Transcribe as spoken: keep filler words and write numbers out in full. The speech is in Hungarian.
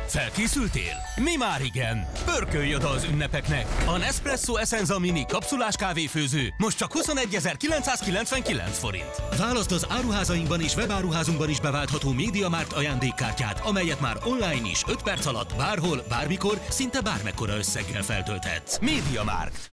Felkészültél? Mi már igen! Pörkölj oda az ünnepeknek! A Nespresso Essenza Mini kapszulás kávéfőző most csak huszonegyezer-kilencszázkilencvenkilenc forint. Válaszd az áruházainkban és webáruházunkban is beváltható MediaMarkt ajándékkártyát, amelyet már online is öt perc alatt bárhol, bármikor, szinte bármekkora összeggel feltölthetsz. MediaMarkt.